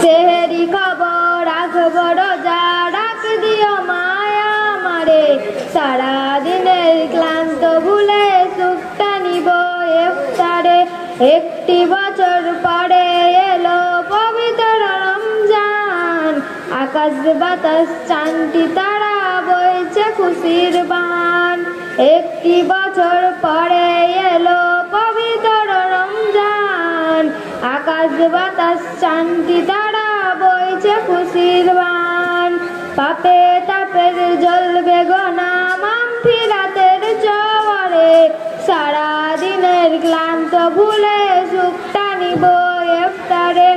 সেহেরি খাবো রাখবো রোজা ডাক দিও মায়া আমারে সারাদিনের ক্লান্ত ভুলে সুখটা নিব ইফতারে। একটি বছর পরে এলো পবিত্র রমজান, আকাশ বাতাস চাঁদটি তারা বইছে খুশির বান। একটি বছর পরে এলো পবিত্র রমজান, আকাশ বাতাস চাঁদটি তারা বইছে খুশির বান। পাপে তাপের জ্বলবে গোনা মাগফিরাতের জোয়ারে, সারাদিনের ক্লান্ত ভুলে সুখটা নিব ইফতারে।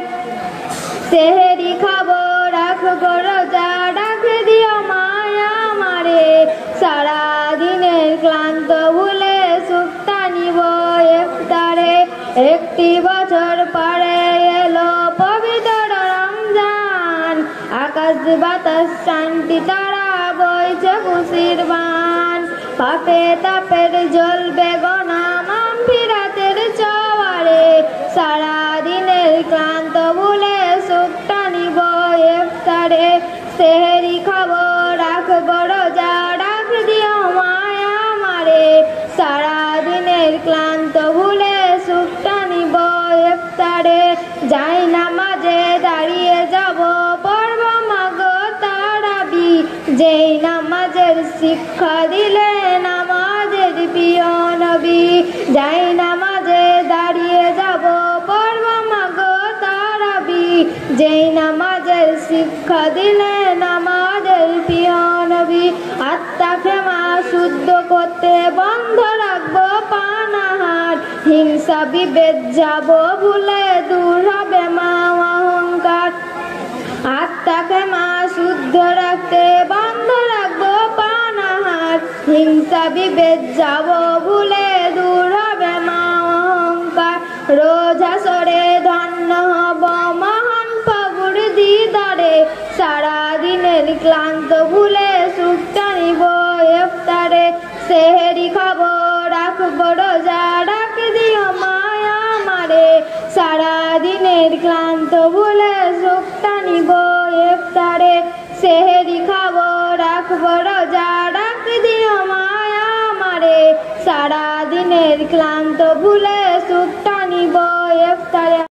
সেহেরি খাবো রাখবো রোজা ডাক দিও মায়া আমারে সারাদিনের ক্লান্ত ভুলে সুখটা নিব ইফতারে। একটি বছর পরে এলো পবিত্র রমজান, আকাশ বাতাস শান্তি তারা বইছে খুশির বান। পাপে তাপের জ্বলবে গোনা মাগফিরাতের জোয়ারে, সারাদিনের ক্লান্ত ভুলে সুখটা নিব ইফতারে। সেহেরি খাবো রাখবো রোজা ডাক দিও মায়া আমারে সারাদিনের ক্লান্ত ভুলে সুখটা নিব ইফতারে। যাই নামাজে দাঁড়িয়ে যাব পড়ব মাগো তারাবি, যেই নামাজের শিক্ষা দিলেন আমাদের প্রিয় নবী। যাই নামাজে দাঁড়িয়ে যাব পড়ব মাগো তারাবি, যেই নামাজের শিক্ষা দিলেন আমাদের প্রিয় নবী। আত্মা ক্ষমা শুদ্ধ করতে বন্ধ রাখবো পানাহার, হিংসা বিভেদ যাব ভুলে দূর হবে মা অহংকার। আত্মা ক্ষমা শুদ্ধ রাখতে বন্ধ রাখবো পানাহার, হিংসা বিভেদ যাব ভুলে দূর হবে মা অহংকার। রোজা সরে ধন্য হব মহান প্রভুর দিদারে, সারাদিনের ক্লান্ত ভুলে সুখটা নিব ইফতারে। সেহেরি খাবো রাখবো রোজা ডাক দিও মায়া আমারে সারাদিনের ক্লান্ত ভুলে সুখটা নিব ইফতারে। সেহেরি খাবো রাখবো রোজা ডাক দিও মায়া আমারে সারাদিনের ক্লান্ত ভুলে সুখটা নিব ইফতারে।